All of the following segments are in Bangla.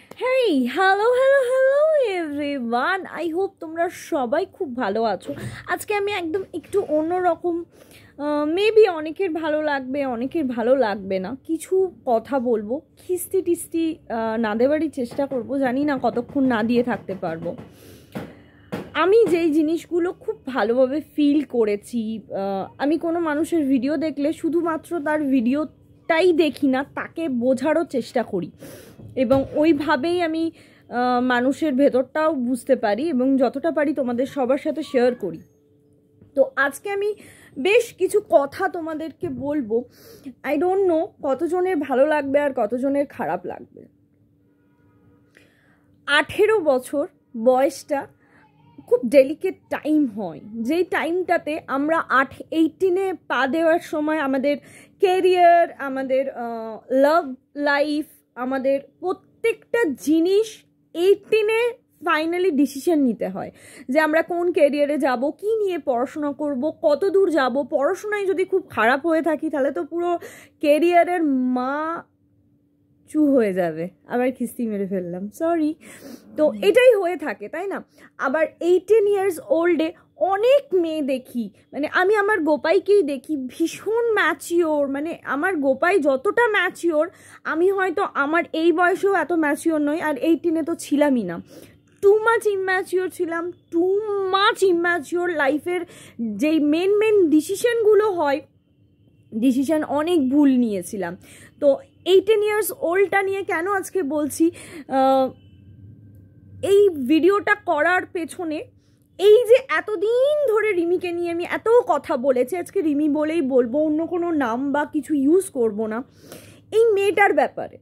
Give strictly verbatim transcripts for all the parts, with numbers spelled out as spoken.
Hey hello hello hello everyone, I hope তোমরা সবাই খুব ভালো আছো। আজকে আমি একদম একটু অন্যরকম, মেবি অনেকের ভালো লাগবে, অনেকের ভালো লাগবে না, কিছু কথা বলবো, খিস্তি টিস্তি না দেওয়ারই চেষ্টা করব। জানি না কতক্ষণ না দিয়ে থাকতে পারবো। আমি যেই জিনিসগুলো খুব ভালোভাবে ফিল করেছি, আমি কোনো মানুষের ভিডিও দেখলে শুধুমাত্র তার ভিডিওটাই দেখি না, তাকে বোঝারও চেষ্টা করি এবং ওইভাবেই আমি মানুষের ভেতরটাও বুঝতে পারি এবং যতটা পারি তোমাদের সবার সাথে শেয়ার করি। তো আজকে আমি বেশ কিছু কথা তোমাদেরকে বলবো। আই ডোন্ট নো কতজনের ভালো লাগবে আর কতজনের খারাপ লাগবে। আঠেরো বছর বয়সটা খুব ডেলিকেট টাইম হয়, যেই টাইমটাতে আমরা আট এইটিনে পা দেওয়ার সময় আমাদের কেরিয়ার, আমাদের লাভ লাইফ, আমাদের প্রত্যেকটা জিনিস এইটিনে ফাইনালি ডিসিশন নিতে হয় যে আমরা কোন ক্যারিয়ারে যাব, কি নিয়ে পড়াশোনা করব, কত দূর যাব। পড়াশোনায় যদি খুব খারাপ হয়ে থাকি তাহলে তো পুরো ক্যারিয়ারের মা চু হয়ে যাবে। আবার খিস্তি মেরে ফেললাম, সরি। তো এটাই হয়ে থাকে, তাই না? আবার এইটিন ইয়ার্স ওল্ডে অনেক মেয়ে দেখি, মানে আমি আমার গোপাইকেই দেখি ভীষণ ম্যাচিওর। মানে আমার গোপাই যতটা ম্যাচিওর, আমি হয়তো আমার এই বয়সেও এত ম্যাচিওর নই, আর এইটিনে তো ছিলামই না। টু মাচ ইম্যাচিওর ছিলাম, টু মাচ ইম্যাচিওর। লাইফের যেই মেন মেন ডিসিশনগুলো হয়, ডিসিশন অনেক ভুল নিয়েছিলাম। তো এইটিন ইয়ার্স ওল্ডটা নিয়ে কেন আজকে বলছি, এই ভিডিওটা করার পেছনে এই যে এতদিন ধরে রিমিকে নিয়ে আমি এত কথা বলেছি, আজকে রিমি বলেই বলবো, অন্য কোনো নাম বা কিছু ইউজ করব না। এই মেয়েটার ব্যাপারে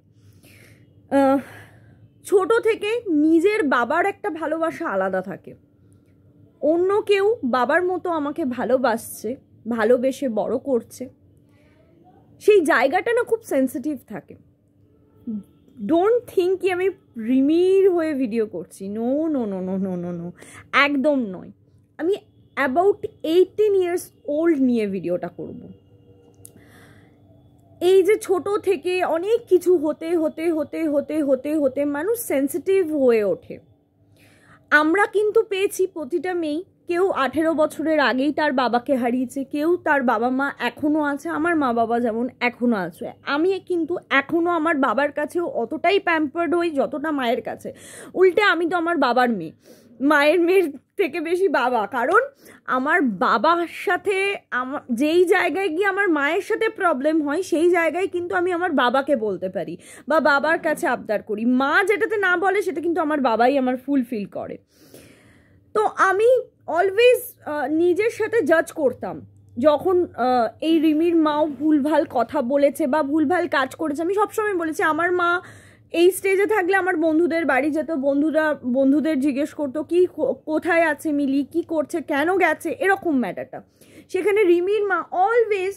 ছোট থেকে নিজের বাবার একটা ভালোবাসা আলাদা থাকে। অন্য কেউ বাবার মতো আমাকে ভালোবাসছে, ভালোবেসে বড় করছে, সেই জায়গাটা না খুব সেন্সিটিভ থাকে। ডোন্ট থিঙ্ক কি আমি রিমির হয়ে ভিডিও করছি, no no no no no no no একদম নয়। আমি অ্যাবাউট এইটিন ইয়ার্স ওল্ড নিয়ে ভিডিওটা করব। এই যে ছোট থেকে অনেক কিছু হতে হতে হতে হতে হতে হতে মানুষ সেন্সিটিভ হয়ে ওঠে। আমরা কিন্তু পেয়েছি প্রতিটা মেয়ে, কেউ আঠেরো বছরের আগেই তার বাবাকে হারিয়েছে, কেউ তার বাবা মা এখনও আছে। আমার মা বাবা যেমন এখনও আছে, আমি কিন্তু এখনও আমার বাবার কাছেও অতটাই প্যাম্পার্ড হই যতটা মায়ের কাছে। উল্টে আমি তো আমার বাবার মেয়ে, মায়ের মেয়ের থেকে বেশি বাবা। কারণ আমার বাবার সাথে আমার যেই জায়গায় গিয়ে আমার মায়ের সাথে প্রবলেম হয়, সেই জায়গায় কিন্তু আমি আমার বাবাকে বলতে পারি বা বাবার কাছে আবদার করি। মা যেটাতে না বলে সেটা কিন্তু আমার বাবাই আমার ফুলফিল করে। তো আমি অলওয়েজ নিজের সাথে জাজ করতাম। যখন এই রিমির মাও ভুলভাল কথা বলেছে বা ভুলভাল কাজ করেছে, আমি সবসময় বলেছি আমার মা এই স্টেজে থাকলে আমার বন্ধুদের বাড়ি যেত, বন্ধুরা বন্ধুদের জিজ্ঞেস করতো কি কোথায় আছে মিলি, কি করছে, কেন গেছে, এরকম ম্যাটারটা। সেখানে রিমির মা অলওয়েজ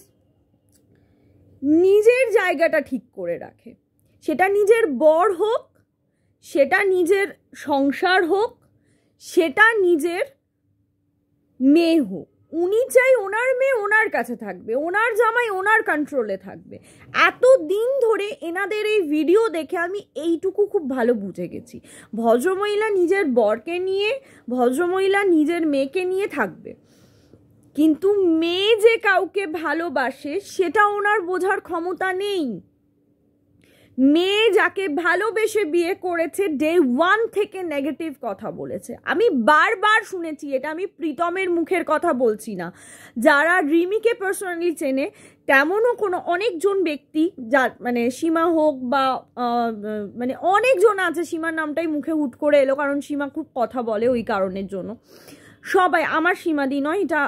নিজের জায়গাটা ঠিক করে রাখে। সেটা নিজের বর হোক, সেটা নিজের সংসার হোক, সেটা নিজের মেয়ে হোক, উনি চাই ওনার মেয়ে ওনার কাছে থাকবে, ওনার জামাই ওনার কন্ট্রোলে থাকবে। এত দিন ধরে এনাদের এই ভিডিও দেখে আমি এইটুকু খুব ভালো বুঝে গেছি, ভদ্রমহিলা নিজের বরকে নিয়ে, ভদ্রমহিলা নিজের মেয়েকে নিয়ে থাকবে, কিন্তু মেয়ে যে কাউকে ভালোবাসে সেটা ওনার বোঝার ক্ষমতা নেই। মেয়ে যাকে ভালোবেসে বিয়ে করেছে ডে ওয়ান থেকে নেগেটিভ কথা বলেছে। আমি বারবার শুনেছি, এটা আমি প্রীতমের মুখের কথা বলছি না। যারা রিমিকে পার্সোনালি চেনে তেমনও কোনো অনেকজন ব্যক্তি, যার মানে সীমা হোক বা মানে অনেকজন আছে, সীমার নামটাই মুখে হুট করে এলো কারণ সীমা খুব কথা বলে, ওই কারণের জন্য সবাই, আমার সীমাদি নয় এটা,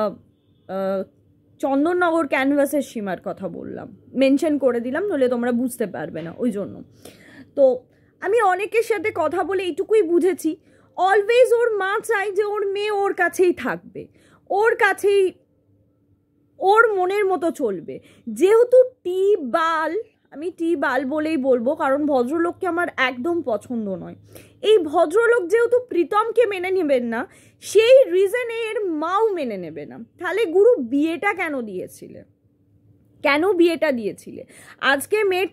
চন্দননগর ক্যানভাসের সীমার কথা বললাম, মেনশন করে দিলাম, নইলে তোমরা বুঝতে পারবে না, ওই জন্য। তো আমি অনেকের সাথে কথা বলে এইটুকুই বুঝেছি, অলওয়েজ ওর মা চাই যে ওর মেয়ে ওর কাছেই থাকবে, ওর কাছেই ওর মনের মতো চলবে। যেহেতু টি বাল, আমি টি বাল বলেই বলবো কারণ ভদ্রলোককে আমার একদম পছন্দ নয়। এই ভদ্রলোক যেহেতু প্রীতমকে মেনে নেবেন না, সেই রিজনে এর মাও মেনে নেবে না। তাহলে গুরু বিয়েটা কেন দিয়েছিলে, কেন বিয়েটা দিয়েছিলে? আজকে মেয়েটার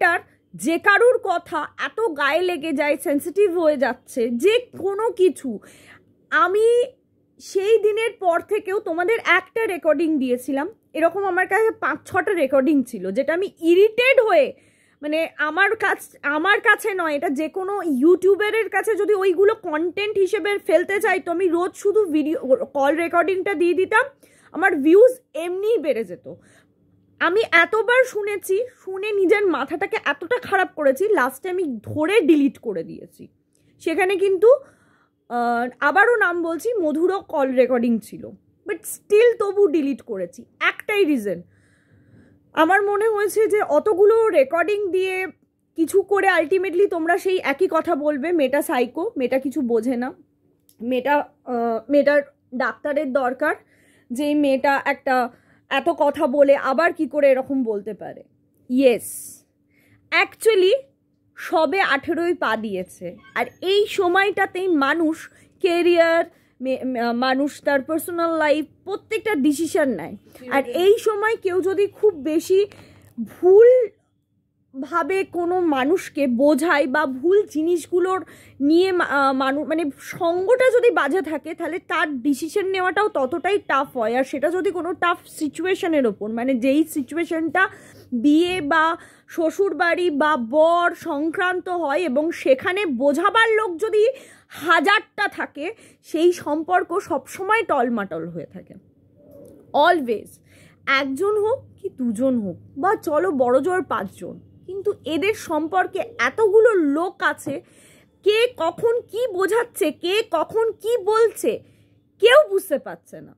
যে কারুর কথা এত গায়ে লেগে যায়, সেন্সিটিভ হয়ে যাচ্ছে যে কোনো কিছু। আমি সেই দিনের পর থেকেও তোমাদের একটা রেকর্ডিং দিয়েছিলাম, এরকম আমার কাছে পাঁচ ছটা রেকর্ডিং ছিল যেটা আমি ইরিটেড হয়ে, মানে আমার কাছ আমার কাছে নয়, এটা যে কোনো ইউটিউবারের কাছে যদি ওইগুলো কন্টেন্ট হিসেবে ফেলতে চাই তো আমি রোজ শুধু ভিডিও কল রেকর্ডিংটা দিয়ে দিতাম, আমার ভিউজ এমনিই বেড়ে যেত। আমি এতবার শুনেছি, শুনে নিজের মাথাটাকে এতটা খারাপ করেছি, লাস্টে আমি ধরে ডিলিট করে দিয়েছি। সেখানে কিন্তু আবারও নাম বলছি, মধুরও কল রেকর্ডিং ছিল, বাট স্টিল তবু ডিলিট করেছি। একটাই রিজন, আমার মনে হয়েছে যে অতগুলো রেকর্ডিং দিয়ে কিছু করে আলটিমেটলি তোমরা সেই একই কথা বলবে, মেয়েটা সাইকো, মেয়েটা কিছু বোঝে না, মেয়েটা মেয়েটার ডাক্তারের দরকার, যে মেয়েটা একটা এত কথা বলে আবার কি করে এরকম বলতে পারে। ইয়েস, অ্যাকচুয়ালি সবে আঠেরোই পা দিয়েছে, আর এই সময়টাতেই মানুষ কেরিয়ার, মানুষ তার পার্সোনাল লাইফ প্রত্যেকটা ডিসিশন নেয়। আর এই সময় কেউ যদি খুব বেশি ভুল ভাবে কোনো মানুষকে বোঝায় বা ভুল জিনিসগুলোর নিয়ে মানুষ, মানে সঙ্গটা যদি বাজে থাকে, তাহলে তার ডিসিশন নেওয়াটাও ততটাই টাফ হয়। আর সেটা যদি কোনো টাফ সিচুয়েশনের ওপর, মানে যেই সিচুয়েশনটা বিয়ে বা শ্বশুরবাড়ি বা বর সংক্রান্ত হয় এবং সেখানে বোঝাবার লোক যদি হাজারটা থাকে, সেই সম্পর্ক সবসময় টলমাটল হয়ে থাকে। অলওয়েজ, একজন হোক কি দুজন হোক বা চলো বড় জোর পাঁচজন, কিন্তু এদের সম্পর্কে এতগুলো লোক আছে, কে কখন কি বোঝাচ্ছে, কে কখন কি বলছে কেউ বুঝতে পারছে না।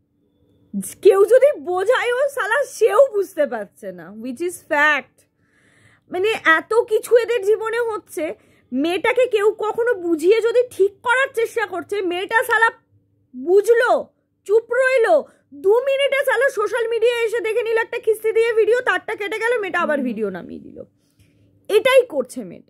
কেউ যদি বোঝায়ও সালা সেও বুঝতে পারছে না, উইচ ইজ ফ্যাক্ট। মানে এত কিছু এদের জীবনে হচ্ছে, মেয়েটাকে কেউ কখনো বুঝিয়ে যদি ঠিক করার চেষ্টা করছে, মেয়েটা সালা বুঝলো, চুপ রইলো, দু মিনিটে সালা সোশ্যাল মিডিয়ায় এসে দেখে নিল একটা খিস্তি দিয়ে ভিডিও, তারটা কেটে গেল, মেয়েটা আবার ভিডিও নামিয়ে দিল। এটাই করছে মেয়েটা,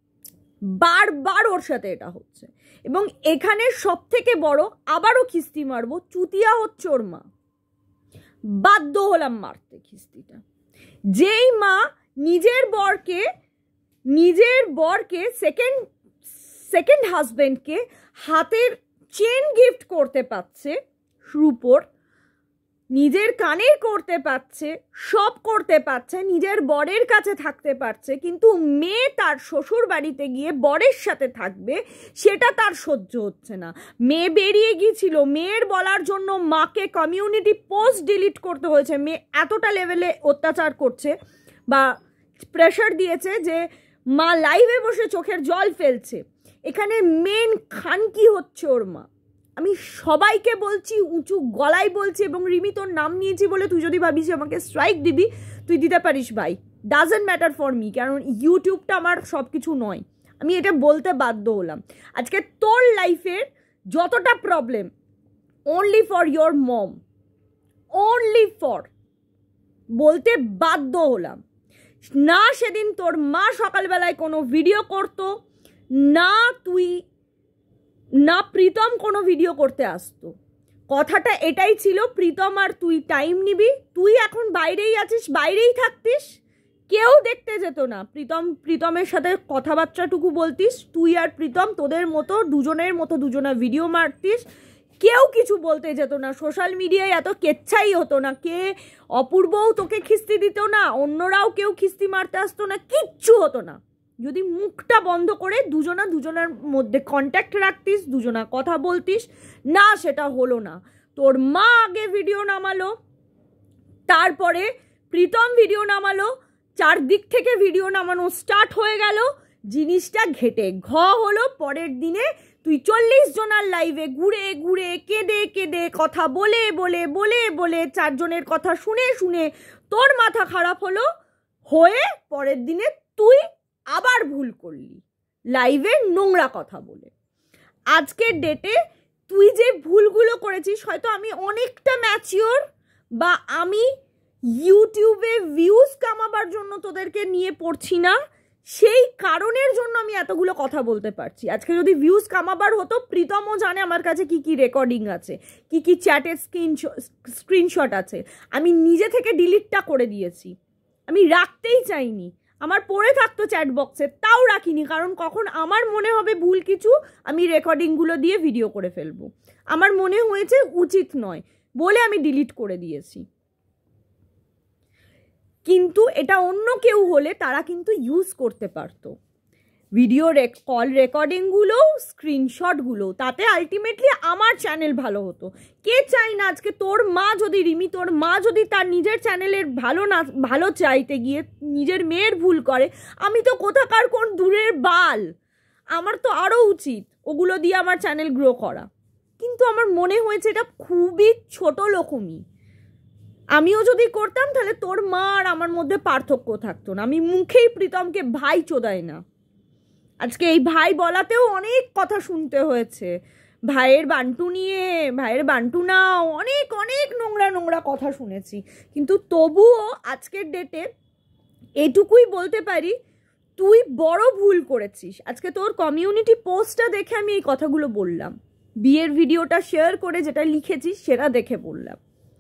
বারবার ওর সাথে এটা হচ্ছে। এবং এখানে সব থেকে বড়, আবারও খিস্তি মারবো, চুতিয়া হচ্ছে ওর মা। বাধ্য হলাম মারতে খিস্তিটা। যেই মা নিজের বরকে নিজের বরকে সেকেন্ড সেকেন্ড হাজবেন্ডকে হাতের চেন গিফট করতে পারছে, রূপোর, নিজের কানের করতে পারছে, সব করতে পারছে, নিজের বরের কাছে থাকতে পারছে, কিন্তু মেয়ে তার শ্বশুর বাড়িতে গিয়ে বরের সাথে থাকবে সেটা তার সহ্য হচ্ছে না। মেয়ে বেরিয়ে গিয়েছিল, মেয়ের বলার জন্য মাকে কমিউনিটি পোস্ট ডিলিট করতে হয়েছে। মেয়ে এতটা লেভেলে অত্যাচার করছে বা প্রেশার দিয়েছে যে মা লাইভে বসে চোখের জল ফেলছে। এখানে মেন খানকি হচ্ছে ওর মা। আমি সবাইকে বলছি, উঁচু গলায় বলছি, এবং রিমি তোর নাম নিয়েছি বলে তুই যদি ভাবিস আমাকে স্ট্রাইক দিবি, তুই দিতে পারিস ভাই, ডাজন্ট ম্যাটার ফর মি, কারণ ইউটিউবটা আমার সব কিছু নয়। আমি এটা বলতে বাধ্য হলাম। আজকে তোর লাইফের যতটা problem, only for your mom, only for, বলতে বাধ্য হলাম। না সেদিন তোর মা সকালবেলায় কোনো ভিডিও করতো না, তুই না প্রীতম কোনো ভিডিও করতে আসতো। কথাটা এটাই ছিল, প্রীতম আর তুই টাইম নিবি, তুই এখন বাইরেই আছিস, বাইরেই থাকতিস, কেউ দেখতে যেত না। প্রীতম প্রীতমের সাথে কথাবার্তাটুকু বলতিস, তুই আর প্রীতম তোদের মতো দুজনের মতো দুজনা ভিডিও মারতিস, কেউ কিছু বলতে যেত না। সোশ্যাল মিডিয়ায় এত কেচ্ছাই হতো না, কে অপূর্বও তোকে খিস্তি দিত না, অন্যরাও কেউ খিস্তি মারতে আসতো না, কিচ্ছু হতো না। যদি মুখটা বন্ধ করে দুজনা দুজনের মধ্যে কন্ট্যাক্ট রাখতিস, দুজনা কথা বলতিস, না সেটা হলো না। তোর মা আগে ভিডিও নামালো, তারপরে প্রীতম ভিডিও নামালো, চারদিক থেকে ভিডিও নামানো স্টার্ট হয়ে গেল, জিনিসটা ঘেটে ঘ হলো। পরের দিনে তুই চল্লিশ জনার লাইভে ঘুরে ঘুরে কেঁদে কেঁদে কথা বলে বলে বলে বলে চারজনের কথা শুনে শুনে তোর মাথা খারাপ হলো, হয়ে পরের দিনে তুই আবার ভুল করলি লাইভে নোংরা কথা বলে। আজকের ডেটে তুই যে ভুলগুলো করেছিস, হয়তো আমি অনেকটা ম্যাচিওর, বা আমি ইউটিউবে ভিউজ কামাবার জন্য তোদেরকে নিয়ে পড়ছি না, সেই কারণের জন্য আমি এতগুলো কথা বলতে পারছি। আজকে যদি ভিউজ কামাবার হতো, প্রীতমও জানে আমার কাছে কি কি রেকর্ডিং আছে, কি কি চ্যাটের স্ক্রিনশট স্ক্রিনশট আছে। আমি নিজে থেকে ডিলিটটা করে দিয়েছি, আমি রাখতেই চাইনি। আমার পড়ে থাকতো চ্যাট বক্সে, তাও রাখিনি, কারণ কখন আমার মনে হবে ভুল কিছু আমি রেকর্ডিংগুলো দিয়ে ভিডিও করে ফেলবো, আমার মনে হয়েছে উচিত নয় বলে আমি ডিলিট করে দিয়েছি। কিন্তু এটা অন্য কেউ হলে তারা কিন্তু ইউজ করতে পারতো ভিডিও কল রেকর্ডিংগুলো, স্ক্রিনশটগুলো, তাতে আলটিমেটলি আমার চ্যানেল ভালো হতো। কে চাই না আজকে তোর মা যদি, রিমি তোর মা যদি তার নিজের চ্যানেলের ভালো না ভালো চাইতে গিয়ে নিজের মেয়ের ভুল করে, আমি তো কোথাকার কোন দূরের বাল, আমার তো আরও উচিত ওগুলো দিয়ে আমার চ্যানেল গ্রো করা। কিন্তু আমার মনে হয়েছে এটা খুবই ছোট লোকমি, আমিও যদি করতাম তাহলে তোর মা আর আমার মধ্যে পার্থক্য থাকতো না। আমি মুখেই প্রীতমকে ভাই চোদাই না, আজকে এই ভাই বলাতেও অনেক কথা শুনতে হয়েছে, ভাইয়ের বান্টু নিয়ে, ভাইয়ের বান্টু না, অনেক অনেক নোংরা নোংরা কথা শুনেছি। কিন্তু তবুও আজকের ডেটে এটুকুই বলতে পারি, তুই বড় ভুল করেছিস। আজকে তোর কমিউনিটি পোস্টটা দেখে আমি এই কথাগুলো বললাম, বিয়ের ভিডিওটা শেয়ার করে যেটা লিখেছিস সেটা দেখে বললাম।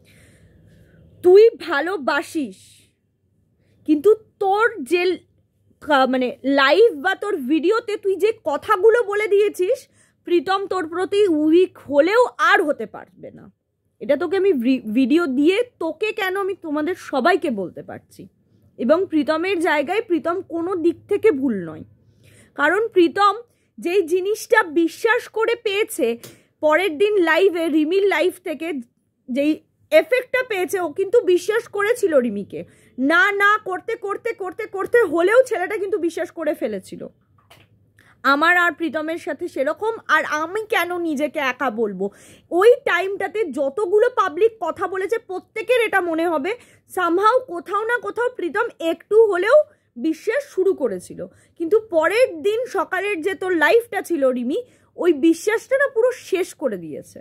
তুই ভালোবাসিস, কিন্তু তোর যে মানে লাইভ বা তোর ভিডিওতে তুই যে কথাগুলো বলে দিয়েছিস, প্রীতম তোর প্রতি উইক হলেও আর হতে পারবে না। এটা তোকে আমি ভিডিও দিয়ে তোকে কেন আমি তোমাদের সবাইকে বলতে পারছি। এবং প্রীতমের জায়গায় প্রীতম কোনো দিক থেকে ভুল নয়, কারণ প্রীতম যেই জিনিসটা বিশ্বাস করে পেয়েছে, পরের দিন লাইভে রিমির লাইভ থেকে যেই এফেক্টটা পেয়েছে, ও কিন্তু বিশ্বাস করেছিল রিমিকে, না না করতে করতে করতে করতে হলেও ছেলেটা কিন্তু বিশ্বাস করে ফেলেছিল। আমার আর প্রীতমের সাথে সেরকম, আর আমি কেন নিজেকে একা বলবো, ওই টাইমটাতে যতগুলো পাবলিক কথা বলেছে প্রত্যেকের এটা মনে হবে সামহাও কোথাও না কোথাও প্রীতম একটু হলেও বিশ্বাস শুরু করেছিল। কিন্তু পরের দিন সকালের যে তোর লাইফটা ছিল রিমি, ওই বিশ্বাসটা না পুরো শেষ করে দিয়েছে।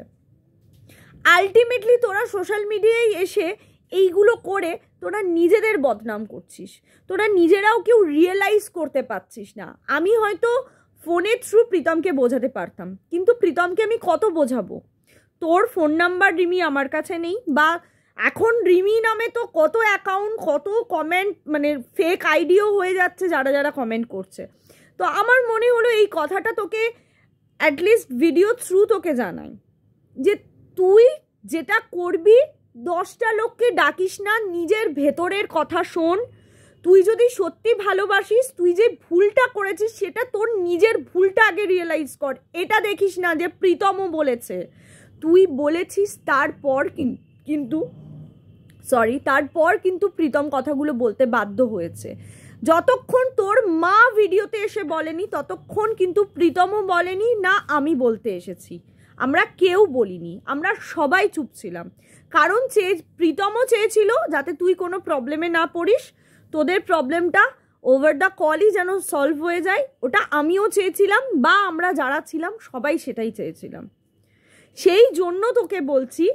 আলটিমেটলি তোরা সোশ্যাল মিডিয়ায় এসে এইগুলো করে তোরা নিজেদের বদনাম করছিস, তোরা নিজেরাও কেউ রিয়েলাইজ করতে পারছিস না। আমি হয়তো ফোনের থ্রু প্রীতমকে বোঝাতে পারতাম, কিন্তু প্রীতমকে আমি কত বোঝাবো? তোর ফোন নাম্বার রিমি আমার কাছে নেই, বা এখন রিমি নামে তো কত অ্যাকাউন্ট, কত কমেন্ট, মানে ফেক আইডিও হয়ে যাচ্ছে যারা যারা কমেন্ট করছে। তো আমার মনে হলো এই কথাটা তোকে অ্যাটলিস্ট ভিডিও থ্রু তোকে জানাই, যে তুই যেটা করবি দশটা লোককে ডাকিস না, নিজের ভেতরের কথা শোন। তুই যদি সত্যি ভালোবাসিস, তুই যে ভুলটা করেছিস সেটা তোর নিজের ভুলটা আগে রিয়েলাইজ কর। এটা দেখিস না যে প্রীতমও বলেছে, তুই বলেছিস তারপর কিন্তু সরি তারপর কিন্তু প্রীতম কথাগুলো বলতে বাধ্য হয়েছে। যতক্ষণ তোর মা ভিডিওতে এসে বলেনি ততক্ষণ কিন্তু প্রীতমও বলেনি, না আমি বলতে এসেছি। আমরা কেউ বলিনি, আমরা সবাই চুপ ছিলাম, কারণ চেয়ে প্রীতমও চেয়েছিল যাতে তুই কোনো প্রবলেমে না পড়িস, তোদের প্রবলেমটা ওভার দ্য কলই যেন সলভ হয়ে যায়। ওটা আমিও চেয়েছিলাম, বা আমরা যারা ছিলাম সবাই সেটাই চেয়েছিলাম। সেই জন্য তোকে বলছি,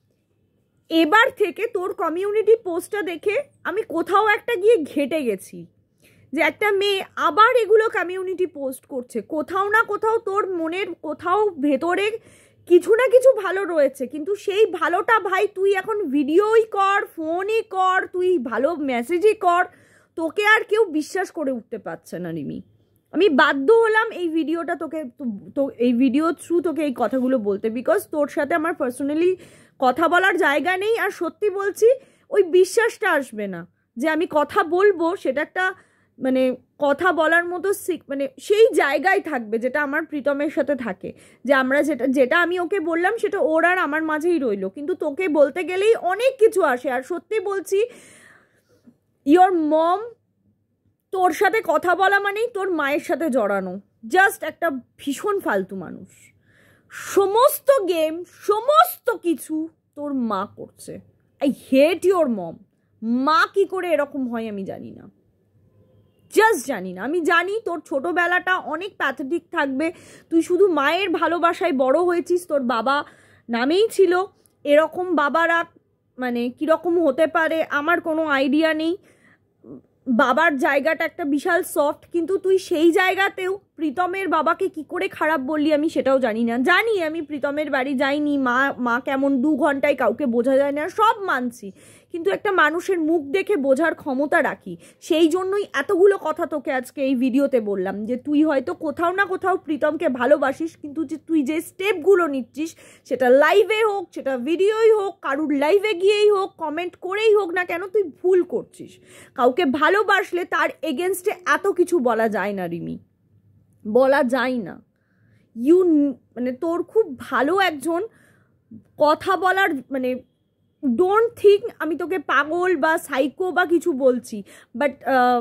এবার থেকে তোর কমিউনিটি পোস্টটা দেখে আমি কোথাও একটা গিয়ে ঘেটে গেছি, যে একটা মেয়ে আবার এগুলো কমিউনিটি পোস্ট করছে। কোথাও না কোথাও তোর মনের কোথাও ভেতরে কিছু না কিছু ভালো রয়েছে, কিন্তু সেই ভালোটা ভাই তুই এখন ভিডিওই কর, ফোনই কর, তুই ভালো মেসেজই কর, তোকে আর কেউ বিশ্বাস করে উঠতে পারছে না রিমি। আমি বাধ্য হলাম এই ভিডিওটা তোকে তো এই ভিডিও থ্রু তোকে এই কথাগুলো বলতে, বিকজ তোর সাথে আমার পার্সোনালি কথা বলার জায়গা নেই। আর সত্যি বলছি, ওই বিশ্বাসটা আসবে না যে আমি কথা বলবো, সেটা একটা মানে কথা বলার মতো মানে সেই জায়গায় থাকবে যেটা আমার প্রীতমের সাথে থাকে, যে আমরা যেটা যেটা আমি ওকে বললাম সেটা ওর আর আমার মাঝেই রইলো। কিন্তু তোকে বলতে গেলেই অনেক কিছু আসে। আর সত্যি বলছি, ইয়োর মম তোর সাথে কথা বলা মানেই তোর মায়ের সাথে জড়ানো, জাস্ট একটা ভীষণ ফালতু মানুষ। সমস্ত গেম সমস্ত কিছু তোর মা করছে। I hate your mom. মা কি করে এরকম হয় আমি জানি না, জাস্ট জানি না। আমি জানি তোর ছোটোবেলাটা অনেক প্যাথেটিক থাকবে, তুই শুধু মায়ের ভালোবাসায় বড় হয়েছিস, তোর বাবা নামেই ছিল। এরকম বাবারা মানে কীরকম হতে পারে আমার কোনো আইডিয়া নেই। বাবার জায়গাটা একটা বিশাল সফট, কিন্তু তুই সেই জায়গাতেও প্রীতমের বাবাকে কি করে খারাপ বললি আমি সেটাও জানি না। জানি আমি প্রীতমের বাড়ি যাইনি, মা মা কেমন দু ঘন্টায় কাউকে বোঝা যায় না, সব মানছি, কিন্তু একটা মানুষের মুখ দেখে বোঝার ক্ষমতা রাখি। সেই জন্যই এতগুলো কথা তোকে আজকে এই ভিডিওতে বললাম যে তুই হয়তো কোথাও না কোথাও প্রীতমকে ভালোবাসিস, কিন্তু যে তুই যে স্টেপগুলো নিচ্ছিস, সেটা লাইভে হোক, সেটা ভিডিওই হোক, কারুর লাইভে গিয়েই হোক, কমেন্ট করেই হোক না কেন, তুই ভুল করছিস। কাউকে ভালোবাসলে তার এগেনস্টে এত কিছু বলা যায় না রিমি, বলা যায় না। ইউ মানে তোর খুব ভালো একজন কথা বলার মানে ডোন্ট থিঙ্ক আমি তোকে পাগল বা সাইকো বা কিছু বলছি, বাট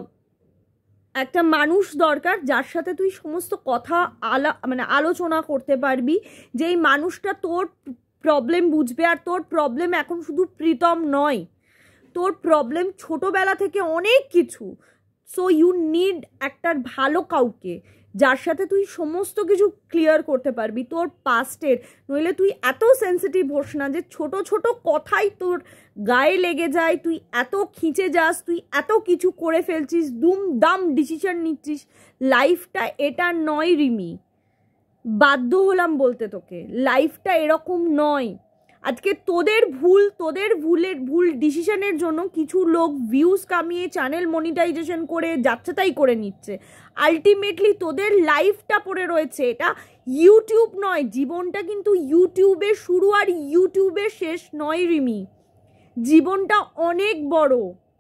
একটা মানুষ দরকার যার সাথে তুই সমস্ত কথা আলা মানে আলোচনা করতে পারবি, যেই মানুষটা তোর প্রবলেম বুঝবে। আর তোর প্রবলেম এখন শুধু প্রীতম নয়, তোর প্রবলেম ছোটোবেলা থেকে অনেক কিছু। সো ইউ নিড একটা ভালো কাউকে যার সাথে তুই সমস্ত কিছু ক্লিয়ার করতে পারবি তোর পাস্টের। নইলে তুই এত সেন্সিটিভ হোস না যে ছোট ছোট কথাই তোর গায়ে লেগে যায়, তুই এত খিঁচে যাস, তুই এত কিছু করে ফেলছিস, দুম দাম ডিসিশন নিচ্ছিস। লাইফটা এটা নয় রিমি, বাধ্য হলাম বলতে তোকে, লাইফটা এরকম নয়। আজকে তোদের ভুল, তোদের ভুলের ভুল ডিসিশনের জন্য কিছু লোক ভিউজ কামিয়ে চ্যানেল মনিটাইজেশন করে যাচ্ছে তাই করে নিচ্ছে। আলটিমেটলি তোদের লাইফটা পড়ে রয়েছে, এটা ইউটিউব নয়। জীবনটা কিন্তু ইউটিউবে শুরু আর ইউটিউবে শেষ নয় রিমি, জীবনটা অনেক বড়।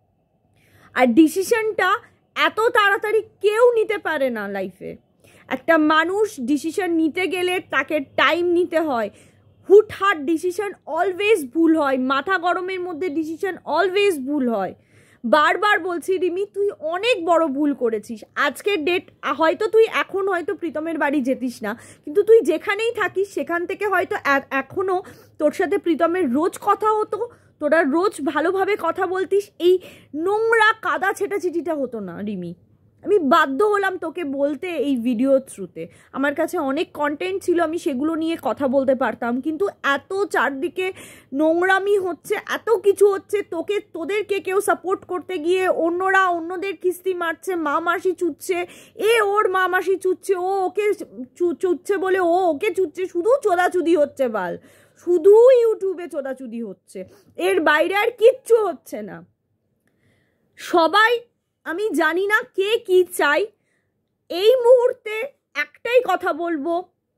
আর ডিসিশনটা এত তাড়াতাড়ি কেউ নিতে পারে না লাইফে। একটা মানুষ ডিসিশন নিতে গেলে তাকে টাইম নিতে হয়। হুটহাট ডিসিশন অলওয়েজ ভুল হয়, মাথা গরমের মধ্যে ডিসিশন অলওয়েজ ভুল হয়। বারবার বলছি রিমি, তুই অনেক বড় ভুল করেছিস। আজকের ডেট হয়তো তুই এখন হয়তো প্রীতমের বাড়ি যেতিস না, কিন্তু তুই যেখানেই থাকিস সেখান থেকে হয়তো এখনও তোর সাথে প্রীতমের রোজ কথা হতো, তোরা রোজ ভালোভাবে কথা বলতিস, এই নোংরা কাদা ছেটাছিটিটা হতো না রিমি। আমি বাধ্য হলাম তোকে বলতে এই ভিডিও থ্রুতে। আমার কাছে অনেক কন্টেন্ট ছিল, আমি সেগুলো নিয়ে কথা বলতে পারতাম, কিন্তু এত চারদিকে নোংরামি হচ্ছে, এত কিছু হচ্ছে, তোকে তোদেরকে কেউ সাপোর্ট করতে গিয়ে অন্যরা অন্যদের কিস্তি মারছে, মা মাসি চুচ্ছে, এ ওর মা মাসি চুচ্ছে, ও ওকে চুচ্ছে বলে ও ওকে চুচ্ছে, শুধু চোদাচুদি হচ্ছে বাল, শুধু ইউটিউবে চোদাচুদি হচ্ছে, এর বাইরে আর কিচ্ছু হচ্ছে না। সবাই, আমি জানি না কে কি চাই, এই মুহূর্তে একটাই কথা বলবো,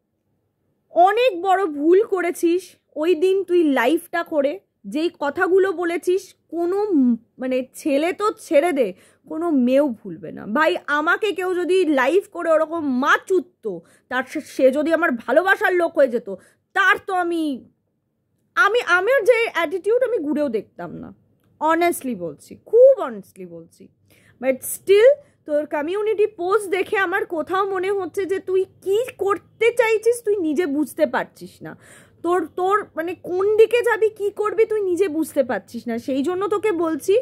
অনেক বড় ভুল করেছিস ওই দিন তুই লাইভটা করে যেই কথাগুলো বলেছিস। কোনো মানে ছেলে তো ছেড়ে দে, কোনো মেয়েও ভুলবে না ভাই। আমাকে কেউ যদি লাইভ করে ওরকম মা চুততো, তার সে যদি আমার ভালোবাসার লোক হয়ে যেত, তার তো আমি আমি আমার যে অ্যাটিটিউড আমি ঘুরেও দেখতাম না, অনেস্টলি বলছি, খুব অনেস্টলি বলছি। বাট স্টিল তোর কমিউনিটি পোস্ট দেখে আমার কোথাও মনে হচ্ছে যে তুই কি করতে চাইছিস তুই নিজে বুঝতে পারছিস না, তোর তোর মানে কোন দিকে যাবি, কি করবি তুই নিজে বুঝতে পারছিস না। সেই জন্য তোকে বলছি,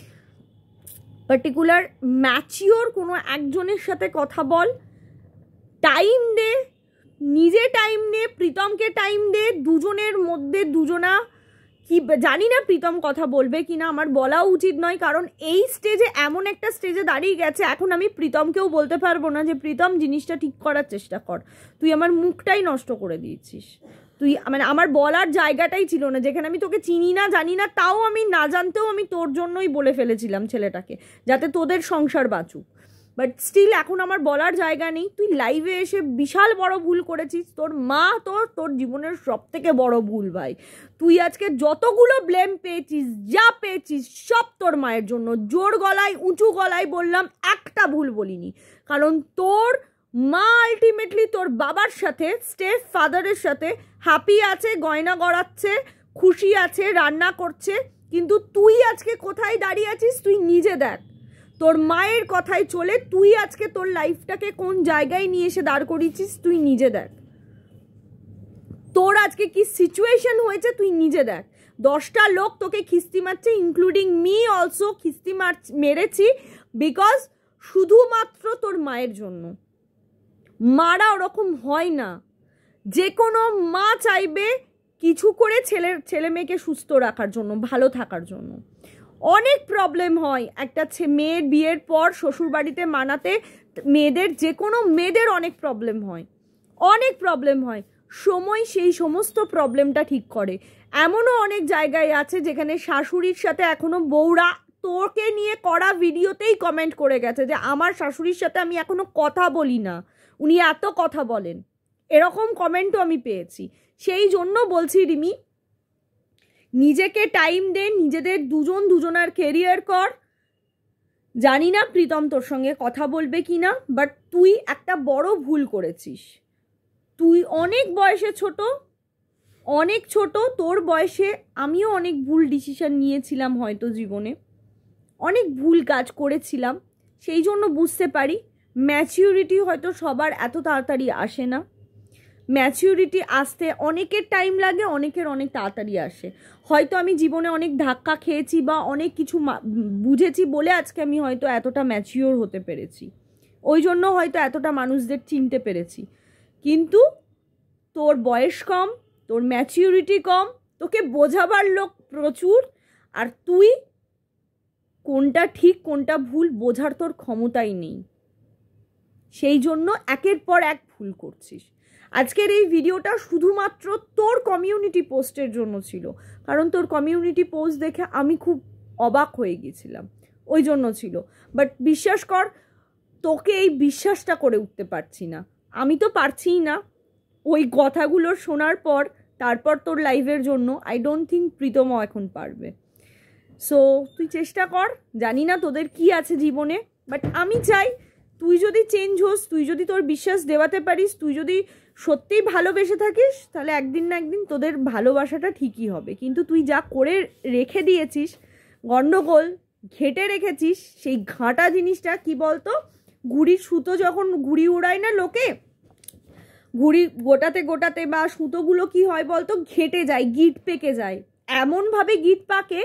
পার্টিকুলার ম্যাচিওর কোনো একজনের সাথে কথা বল, টাইম দে, নিজে টাইম নে, প্রীতমকে টাইম দে, দুজনের মধ্যে দুজনা কি জানি না প্রীতম কথা বলবে কিনা, আমার বলা উচিত নয়, কারণ এই স্টেজে এমন একটা স্টেজে দাঁড়িয়ে গেছে, এখন আমি প্রীতমকেও বলতে পারবো না যে প্রীতম জিনিসটা ঠিক করার চেষ্টা কর, তুই আমার মুখটাই নষ্ট করে দিয়েছিস। তুই মানে আমার বলার জায়গাটাই ছিল না, যেখানে আমি তোকে চিনি না জানি না, তাও আমি না জানতেও আমি তোর জন্যই বলে ফেলেছিলাম ছেলেটাকে, যাতে তোদের সংসার বাঁচুক। বাট স্টিল এখন আমার বলার জায়গা নেই। তুই লাইভে এসে বিশাল বড় ভুল করেছিস, তোর মা তোর তোর জীবনের সব থেকে বড় ভুল ভাই। তুই আজকে যতগুলো ব্লেম পেয়েছিস, যা পেয়েছিস, সব তোর মায়ের জন্য। জোর গলায় উঁচু গলায় বললাম, একটা ভুল বলিনি, কারণ তোর মা আলটিমেটলি তোর বাবার সাথে, স্টেপ ফাদারের সাথে হ্যাপি আছে, গয়না গড়াচ্ছে, খুশি আছে, রান্না করছে, কিন্তু তুই আজকে কোথায় দাঁড়িয়ে আছিস তুই নিজে দেখ। তোর মায়ের কথায় চলে তুই আজকে তোর লাইফটাকে কোন জায়গায় নিয়ে এসে দাঁড় করিয়েছিস তুই নিজে দেখ। তোর আজকে কি সিচুয়েশন হয়েছে তুই নিজে দেখ। দশটা লোক তোকে খিস্তি মারছে, ইনক্লুডিং মি অলসো খিস্তি মার মেরেছি, বিকজ শুধুমাত্র তোর মায়ের জন্য। মারা ওরকম হয় না, যে কোনো মা চাইবে কিছু করে ছেলের ছেলে মেয়েকে সুস্থ রাখার জন্য, ভালো থাকার জন্য। অনেক প্রবলেম হয় একটা মেয়ের বিয়ের পর শ্বশুরবাড়িতে মানাতে, মেয়েদের, যে কোনো মেয়েদের অনেক প্রবলেম হয়, অনেক প্রবলেম হয়, সময় সেই সমস্ত প্রবলেমটা ঠিক করে। এমনও অনেক জায়গায় আছে যেখানে শাশুড়ির সাথে এখনো বউরা তোকে নিয়ে করা ভিডিওতেই কমেন্ট করে গেছে যে আমার শাশুড়ির সাথে আমি এখনো কথা বলি না, উনি এত কথা বলেন, এরকম কমেন্টও আমি পেয়েছি। সেই জন্য বলছি রিমি, নিজেকে টাইম দে, নিজেদের দুজন দুজনার কেরিয়ার কর। জানি না প্রীতম তোর সঙ্গে কথা বলবে কি না, বাট তুই একটা বড় ভুল করেছিস। তুই অনেক বয়সে ছোট, অনেক ছোট, তোর বয়সে আমিও অনেক ভুল ডিসিশন নিয়েছিলাম হয়তো জীবনে, অনেক ভুল কাজ করেছিলাম, সেই জন্য বুঝতে পারি ম্যাচিউরিটি হয়তো সবার এত তাড়াতাড়ি আসে না। ম্যাচিউরিটি আসতে অনেকের টাইম লাগে, অনেকের অনেক তাড়াতাড়ি আসে। হয়তো আমি জীবনে অনেক ধাক্কা খেয়েছি বা অনেক কিছু বুঝেছি বলে আজকে আমি হয়তো এতটা ম্যাচিওর হতে পেরেছি, ওই জন্য হয়তো এতটা মানুষদের চিনতে পেরেছি। কিন্তু তোর বয়স কম, তোর ম্যাচিউরিটি কম, তোকে বোঝাবার লোক প্রচুর, আর তুই কোনটা ঠিক কোনটা ভুল বোঝার তোর ক্ষমতাই নেই, সেই জন্য একের পর এক ভুল করছিস। আজকের এই ভিডিওটা শুধুমাত্র তোর কমিউনিটি পোস্টের জন্য ছিল, কারণ তোর কমিউনিটি পোস্ট দেখে আমি খুব অবাক হয়ে গেছিলাম, ওই জন্য ছিল। বাট বিশ্বাস কর, তোকে এই বিশ্বাসটা করে উঠতে পারছি না, আমি তো পারছিই না। ওই কথাগুলো শোনার পর তারপর তোর লাইভের জন্য আই ডোন্ট থিঙ্ক প্রীতমও এখন পারবে। সো তুই চেষ্টা কর, জানি না তোদের কি আছে জীবনে, বাট আমি চাই তুই যদি চেঞ্জ হোস, তুই যদি তোর বিশ্বাস দেওয়াতে পারিস, তুই যদি সত্যিই ভালোবেসে থাকিস, তাহলে একদিন না একদিন তোদের ভালোবাসাটা ঠিকই হবে। কিন্তু তুই যা করে রেখে দিয়েছিস, গন্ডগোল ঘেটে রেখেছিস, সেই ঘাঁটা জিনিসটা কি বলতো, ঘুড়ির সুতো যখন ঘুড়ি উড়ায় না লোকে, ঘুড়ি গোটাতে গোটাতে বা সুতোগুলো কি হয় বলতো, ঘেটে যায়, গিট পেকে যায়, এমনভাবে গিট পাকে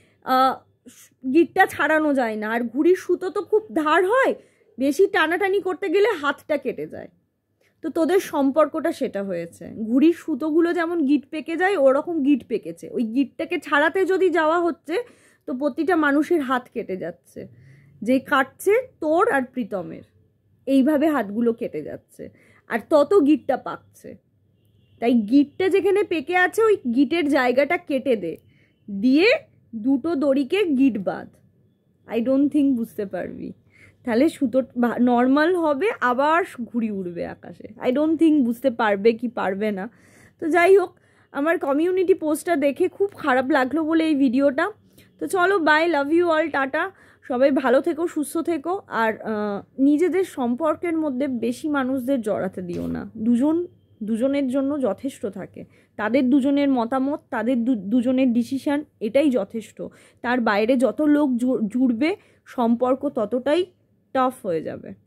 গিটটা ছাড়ানো যায় না। আর ঘুড়ির সুতো তো খুব ধার হয়, বেশি টানাটানি করতে গেলে হাতটা কেটে যায়। তো তোদের সম্পর্কটা সেটা হয়েছে, ঘুড়ির সুতোগুলো যেমন গিট পেকে যায় ওরকম গিট পেকেছে, ওই গিটটাকে ছাড়াতে যদি যাওয়া হচ্ছে তো প্রতিটা মানুষের হাত কেটে যাচ্ছে, যে কাটছে তোর আর প্রীতমের, এইভাবে হাতগুলো কেটে যাচ্ছে, আর তত গিটটা পাকছে। তাই গিটটা যেখানে পেকে আছে ওই গিটের জায়গাটা কেটে দে, দিয়ে দুটো দড়িকে গিট বাঁধ। আই ডোন্ট থিঙ্ক বুঝতে পারবি, তাহলে সুতো নর্মাল হবে, আবার ঘুড়ি উড়বে আকাশে। আই ডোন্ট থিঙ্ক বুঝতে পারবে কি পারবে না। তো যাই হোক, আমার কমিউনিটি পোস্টটা দেখে খুব খারাপ লাগলো বলে এই ভিডিওটা। তো চলো, bye, love you all, tata, সবাই ভালো থেকো, সুস্থ থেকো, আর নিজেদের সম্পর্কের মধ্যে বেশি মানুষদের জড়াতে দিও না। দুজন দুজনের জন্য যথেষ্ট থাকে, তাদের দুজনের মতামত, তাদের দুজনের ডিসিশান, এটাই যথেষ্ট। তার বাইরে যত লোক জুড়বে সম্পর্ক ততটাই টাফ হয়ে যাবে।